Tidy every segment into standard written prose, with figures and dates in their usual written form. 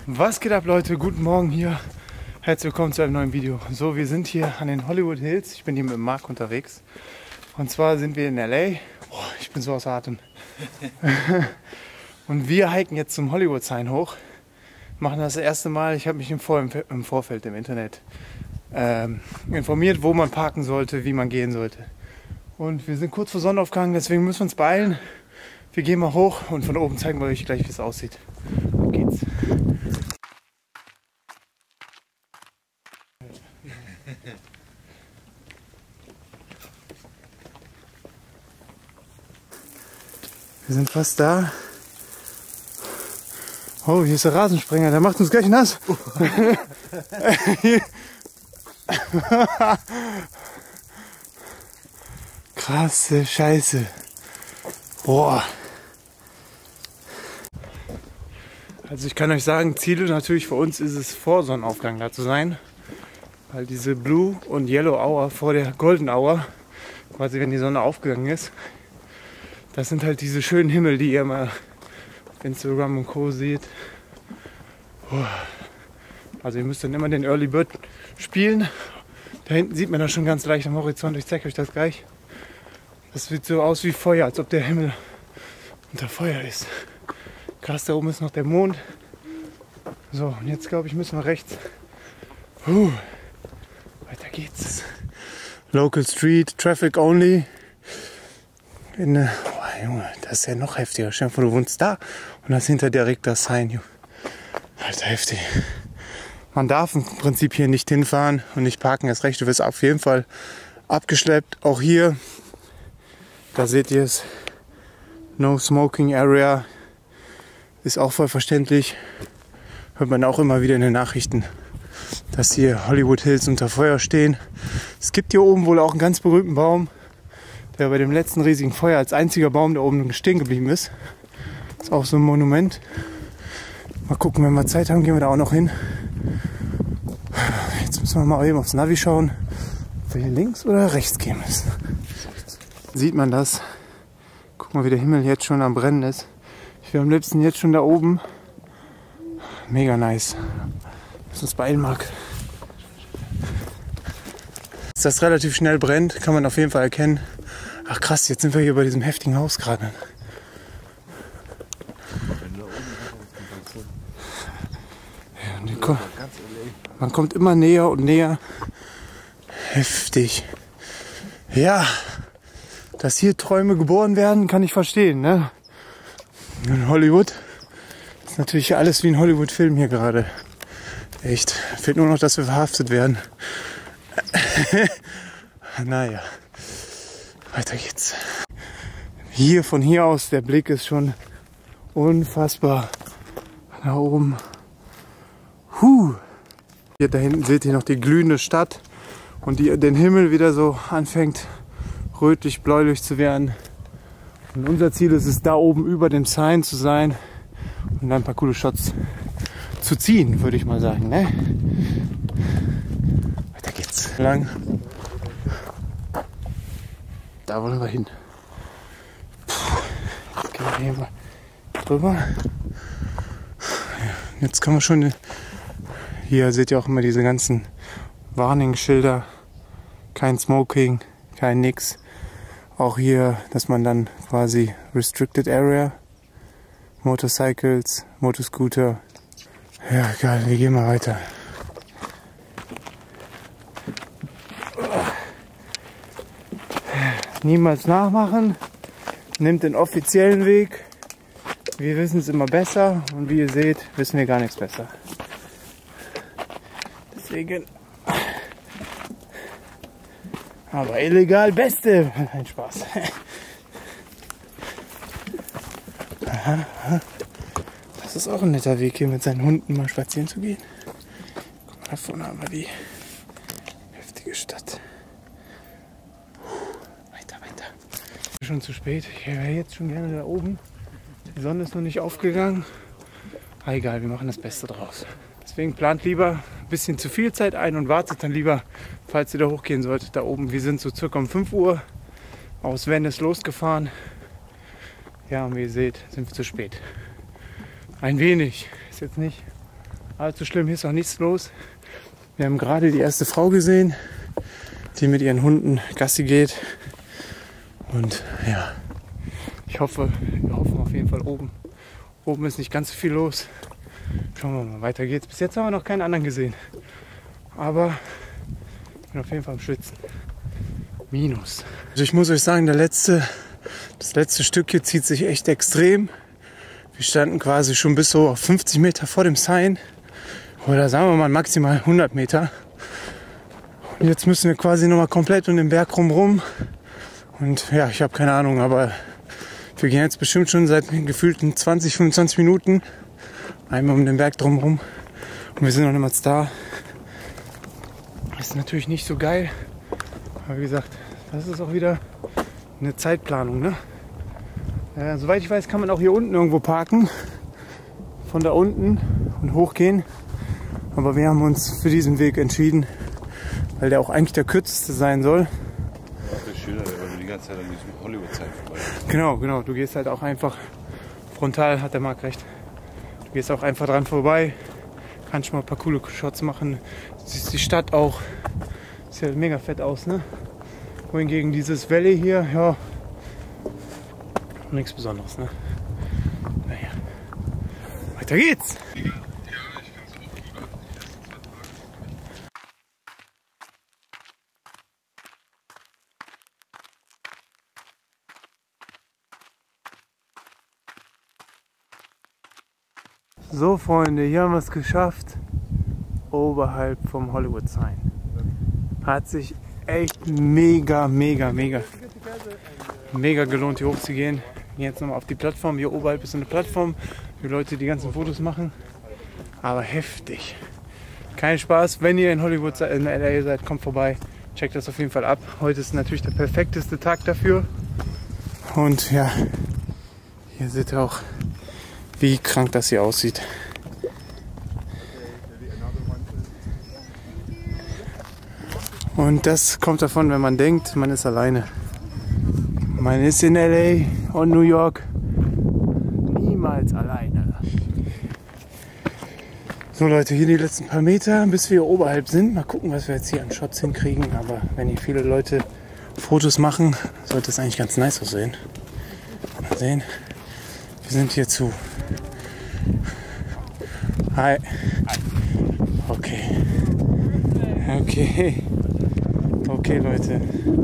Was geht ab, Leute? Guten Morgen hier. Herzlich willkommen zu einem neuen Video. So, wir sind hier an den Hollywood Hills. Ich bin hier mit Marc unterwegs. Und zwar sind wir in LA. Oh, ich bin so außer Atem. Und wir hiken jetzt zum Hollywood Sign hoch. Machen das erste Mal. Ich habe mich im Vorfeld im Internet informiert, wo man parken sollte, wie man gehen sollte. Und wir sind kurz vor Sonnenaufgang, deswegen müssen wir uns beeilen. Wir gehen mal hoch und von oben zeigen wir euch gleich, wie es aussieht. Auf geht's. Wir sind fast da. Oh, hier ist der Rasensprenger, der macht uns gleich nass. Krasse Scheiße. Boah. Also ich kann euch sagen, Ziel natürlich für uns ist es, vor Sonnenaufgang da zu sein. Weil diese Blue und Yellow Hour vor der Golden Hour, quasi wenn die Sonne aufgegangen ist, das sind halt diese schönen Himmel, die ihr mal auf Instagram und Co. seht. Also ihr müsst dann immer den Early Bird spielen. Da hinten sieht man das schon ganz leicht am Horizont. Ich zeige euch das gleich. Das sieht so aus wie Feuer, als ob der Himmel unter Feuer ist. Krass, da oben ist noch der Mond. So, und jetzt glaube ich, müssen wir rechts. Weiter geht's. Local Street, Traffic Only. Junge, das ist ja noch heftiger. Stell dir vor, du wohnst da und hast hinter direkt das Sign. Alter, heftig. Man darf im Prinzip hier nicht hinfahren und nicht parken. Erst recht, du wirst auf jeden Fall abgeschleppt. Auch hier, da seht ihr es. No Smoking Area. Ist auch voll verständlich. Hört man auch immer wieder in den Nachrichten, dass hier Hollywood Hills unter Feuer stehen. Es gibt hier oben wohl auch einen ganz berühmten Baum, der bei dem letzten riesigen Feuer als einziger Baum da oben stehen geblieben ist. Ist auch so ein Monument. Mal gucken, wenn wir Zeit haben, gehen wir da auch noch hin. Jetzt müssen wir mal eben aufs Navi schauen, ob wir hier links oder rechts gehen müssen. Sieht man das? Guck mal, wie der Himmel jetzt schon am Brennen ist. Ich wäre am liebsten jetzt schon da oben. Mega nice. Lass uns beeilen, Marc. Dass das relativ schnell brennt, kann man auf jeden Fall erkennen. Ach krass, jetzt sind wir hier bei diesem heftigen Haus gerade. Ja, man kommt immer näher und näher. Heftig. Ja, dass hier Träume geboren werden, kann ich verstehen, ne? In Hollywood ist natürlich alles wie ein Hollywood-Film hier gerade. Echt. Fehlt nur noch, dass wir verhaftet werden. Naja. Weiter geht's. Hier, von hier aus, der Blick ist schon unfassbar. Da oben. Hier da hinten seht ihr noch die glühende Stadt und den Himmel wieder so anfängt rötlich-bläulich zu werden. Und unser Ziel ist es, da oben über dem Sign zu sein und dann ein paar coole Shots zu ziehen, würde ich mal sagen. Ne? Weiter geht's. Lang. Da wollen wir hin. Jetzt gehen wir hier mal drüber. Jetzt kann man schon. Hier seht ihr auch immer diese ganzen Warnungsschilder. Kein Smoking, kein nix. Auch hier, dass man dann quasi Restricted Area, Motorcycles, Motoscooter. Ja, geil, wir gehen mal weiter. Niemals nachmachen, nimmt den offiziellen Weg. Wir wissen es immer besser und wie ihr seht, wissen wir gar nichts besser. Deswegen. Aber illegal Beste. Ein Spaß. Das ist auch ein netter Weg, hier mit seinen Hunden mal spazieren zu gehen. Guck mal, da vorne haben wir die heftige Stadt. Weiter. Schon zu spät. Ich wäre jetzt schon gerne da oben. Die Sonne ist noch nicht aufgegangen. Aber egal, wir machen das Beste draus. Deswegen plant lieber ein bisschen zu viel Zeit ein und wartet dann lieber, falls ihr da hochgehen solltet, da oben. Wir sind so circa um 5 Uhr aus Venice losgefahren. Ja, und wie ihr seht, sind wir zu spät. Ein wenig, ist jetzt nicht Allzu schlimm, hier ist auch nichts los. Wir haben gerade die erste Frau gesehen, die mit ihren Hunden Gassi geht. Und ja, wir hoffen auf jeden Fall oben. Oben ist nicht ganz so viel los. Schauen wir mal, weiter geht's. Bis jetzt haben wir noch keinen anderen gesehen. Aber ich bin auf jeden Fall am Schwitzen. Minus. Also ich muss euch sagen, das letzte Stück hier zieht sich echt extrem. Wir standen quasi schon bis so auf 50 Meter vor dem Sign. Oder sagen wir mal maximal 100 Meter. Und jetzt müssen wir quasi nochmal komplett um den Berg rum. Und ja, ich habe keine Ahnung, aber wir gehen jetzt bestimmt schon seit gefühlten 20, 25 Minuten einmal um den Berg drumherum. Und wir sind noch niemals da. Ist natürlich nicht so geil. Aber wie gesagt, das ist auch wieder eine Zeitplanung, ne? Soweit ich weiß, kann man auch hier unten irgendwo parken. Von da unten und hochgehen. Aber wir haben uns für diesen Weg entschieden, weil der auch eigentlich der kürzeste sein soll. Das ist schöner, weil du die ganze Zeit an diesem Hollywood-Sign vorbei. Genau. Du gehst halt auch einfach frontal, hat der Marc recht. Du gehst auch einfach dran vorbei. Kannst mal ein paar coole Shots machen. Siehst die Stadt auch. Sieht halt mega fett aus, ne? Wohingegen dieses Valley hier, ja, nichts Besonderes, ne? Naja. Weiter geht's! So Freunde, hier haben wir es geschafft, oberhalb vom Hollywood Sign. Hat sich echt mega gelohnt, hier hoch zu gehen. Jetzt nochmal auf die Plattform, hier oberhalb ist so eine Plattform, für Leute, die ganzen Fotos machen. Aber heftig. Kein Spaß, wenn ihr in Hollywood in LA seid, kommt vorbei, checkt das auf jeden Fall ab. Heute ist natürlich der perfekteste Tag dafür. Und ja, hier seht ihr auch, wie krank das hier aussieht. Und das kommt davon, wenn man denkt, man ist alleine. Man ist in LA und New York niemals alleine. So Leute, hier die letzten paar Meter, bis wir oberhalb sind. Mal gucken, was wir jetzt hier an Shots hinkriegen. Aber wenn hier viele Leute Fotos machen, sollte es eigentlich ganz nice aussehen. Mal sehen. Wir sind hier zu. Hi. Okay, Leute.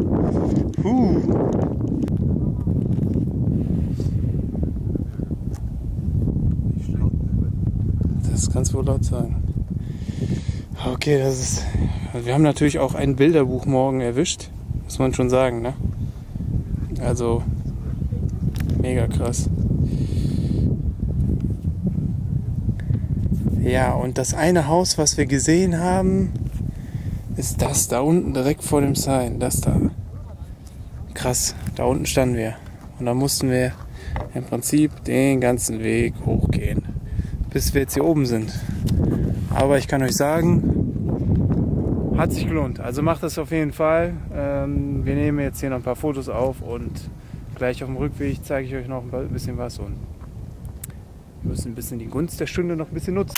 Das kannst du wohl laut sagen. Okay, das ist. Wir haben natürlich auch ein Bilderbuch morgen erwischt. Muss man schon sagen, ne? Also. Mega krass. Ja, und das eine Haus, was wir gesehen haben, ist das da unten direkt vor dem Sign. Das da. Krass, da unten standen wir. Und da mussten wir im Prinzip den ganzen Weg hochgehen, bis wir jetzt hier oben sind. Aber ich kann euch sagen, hat sich gelohnt. Also macht das auf jeden Fall. Wir nehmen jetzt hier noch ein paar Fotos auf und gleich auf dem Rückweg zeige ich euch noch ein bisschen was. Und wir müssen ein bisschen die Gunst der Stunde noch ein bisschen nutzen.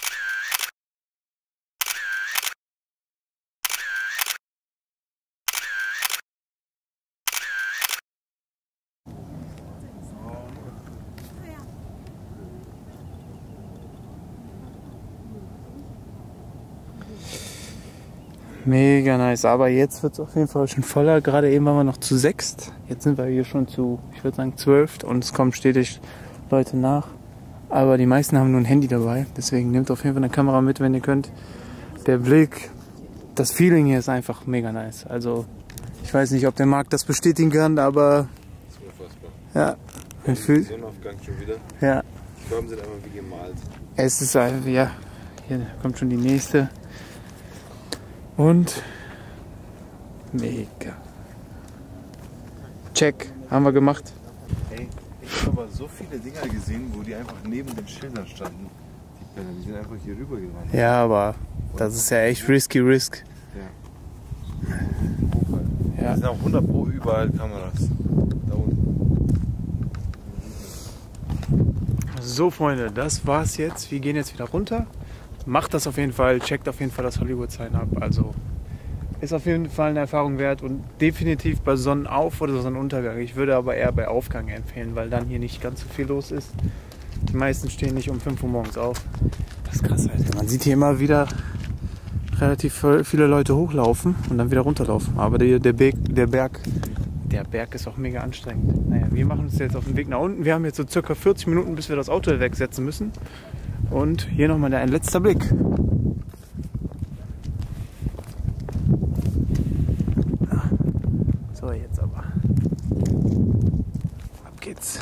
Mega nice, aber jetzt wird es auf jeden Fall schon voller. Gerade eben waren wir noch zu 6. Jetzt sind wir hier schon zu, ich würde sagen 12 und es kommen stetig Leute nach. Aber die meisten haben nur ein Handy dabei, deswegen nehmt auf jeden Fall eine Kamera mit, wenn ihr könnt. Der Blick, das Feeling hier ist einfach mega nice. Also ich weiß nicht, ob der Marc das bestätigen kann, aber das ist unfassbar. Ja, man fühlt. Sonnenaufgang schon wieder. Ja. Die Farben sind einfach wie gemalt. Es ist einfach, ja, hier kommt schon die nächste. Und mega. Check, haben wir gemacht. Ey, ich habe aber so viele Dinger gesehen, wo die einfach neben den Schildern standen. Die sind einfach hier rüber gerannt. Ja, aber das ist ja echt risky risk. Ja. Ja. Es sind auch 100 Pro überall Kameras. Da unten. So Freunde, das war's jetzt. Wir gehen jetzt wieder runter macht das auf jeden Fall, checkt auf jeden Fall das Hollywood-Sign ab. Also ist auf jeden Fall eine Erfahrung wert und definitiv bei Sonnenauf- oder Sonnenuntergang. Ich würde aber eher bei Aufgang empfehlen, weil dann hier nicht ganz so viel los ist. Die meisten stehen nicht um 5 Uhr morgens auf. Das ist krass, Alter. Man sieht hier immer wieder relativ viele Leute hochlaufen und dann wieder runterlaufen. Aber der Berg ist auch mega anstrengend. Naja, wir machen uns jetzt auf den Weg nach unten. Wir haben jetzt so circa 40 Minuten, bis wir das Auto wegsetzen müssen. Und hier nochmal ein letzter Blick. So, jetzt aber. Ab geht's.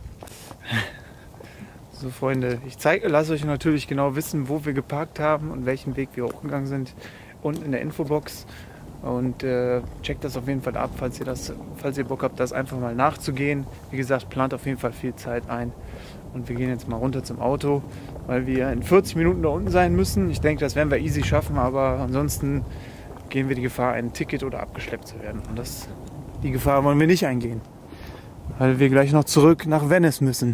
So, Freunde, lasse euch natürlich genau wissen, wo wir geparkt haben und welchen Weg wir hochgegangen sind. Unten in der Infobox. Und checkt das auf jeden Fall ab, falls ihr Bock habt, das einfach mal nachzugehen. Wie gesagt, plant auf jeden Fall viel Zeit ein. Und wir gehen jetzt mal runter zum Auto, weil wir in 40 Minuten da unten sein müssen. Ich denke, das werden wir easy schaffen, aber ansonsten gehen wir die Gefahr, ein Ticket oder abgeschleppt zu werden. Und die Gefahr wollen wir nicht eingehen, weil wir gleich noch zurück nach Venice müssen.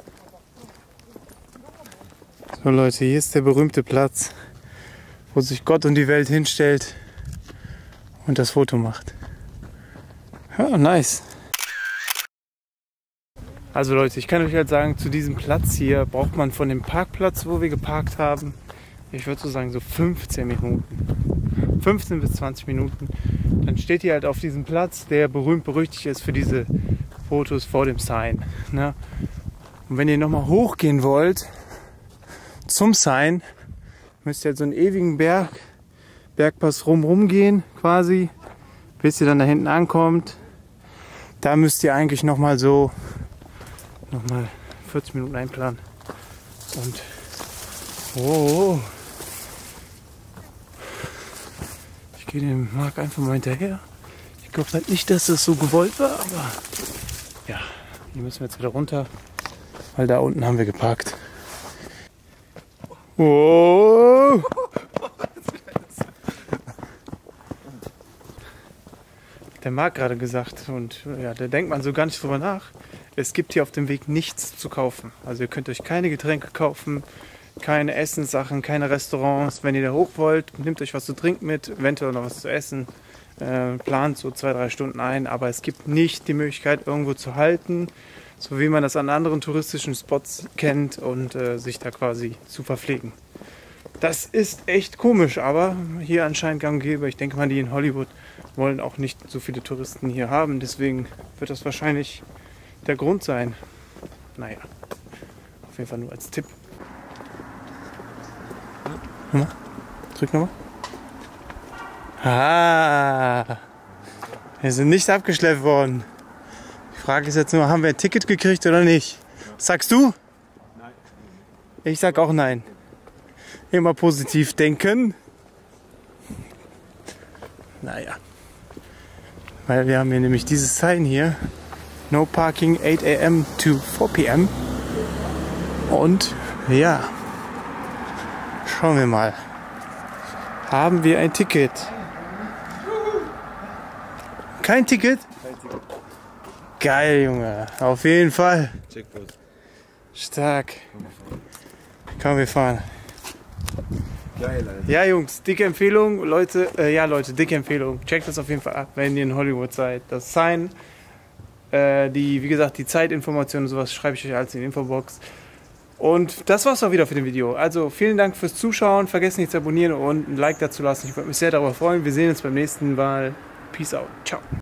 So Leute, hier ist der berühmte Platz, wo sich Gott und die Welt hinstellt und das Foto macht. Ja, nice. Also Leute, ich kann euch halt sagen, zu diesem Platz hier braucht man von dem Parkplatz, wo wir geparkt haben, ich würde so sagen so 15 Minuten. 15 bis 20 Minuten. Dann steht ihr halt auf diesem Platz, der berühmt-berüchtigt ist für diese Fotos vor dem Sign. Ne? Und wenn ihr nochmal hochgehen wollt zum Sign, müsst ihr halt so einen ewigen Bergpass rumgehen quasi, bis ihr dann da hinten ankommt. Da müsst ihr eigentlich nochmal 40 Minuten einplanen. Und ich gehe dem Marc einfach mal hinterher. Ich glaube halt nicht, dass das so gewollt war, aber ja, hier müssen wir jetzt wieder runter, weil da unten haben wir geparkt. Oh. Der Marc gerade gesagt und ja, da denkt man so gar nicht drüber nach. Es gibt hier auf dem Weg nichts zu kaufen. Also ihr könnt euch keine Getränke kaufen, keine Essenssachen, keine Restaurants. Wenn ihr da hoch wollt, nehmt euch was zu trinken mit, eventuell noch was zu essen. Plant so 2-3 Stunden ein, aber es gibt nicht die Möglichkeit, irgendwo zu halten, so wie man das an anderen touristischen Spots kennt und sich da quasi zu verpflegen. Das ist echt komisch, aber hier anscheinend gang und gäbe. Ich denke mal, die in Hollywood wollen auch nicht so viele Touristen hier haben, deswegen wird das wahrscheinlich der Grund sein. Naja, auf jeden Fall nur als Tipp. Nochmal. Drück nochmal. Ah, wir sind nicht abgeschleppt worden. Die Frage ist jetzt nur, haben wir ein Ticket gekriegt oder nicht? Was sagst du? Nein. Ich sag auch nein. Immer positiv denken. Naja. Weil wir haben hier nämlich dieses Sign hier. No parking 8 AM to 4 PM. Und ja. Schauen wir mal. Haben wir ein Ticket? Kein Ticket? Kein Ticket. Geil, Junge. Auf jeden Fall. Checkpoint. Stark. Komm, wir fahren. Geil, Alter. Ja, Jungs, dicke Empfehlung. Leute, dicke Empfehlung. Checkt das auf jeden Fall ab, wenn ihr in Hollywood seid. Das Sign, wie gesagt, die Zeitinformationen und sowas schreibe ich euch alles in die Infobox. Und das war's auch wieder für den Video. Also vielen Dank fürs Zuschauen. Vergesst nicht zu abonnieren und ein Like dazu lassen. Ich würde mich sehr darüber freuen. Wir sehen uns beim nächsten Mal. Peace out. Ciao.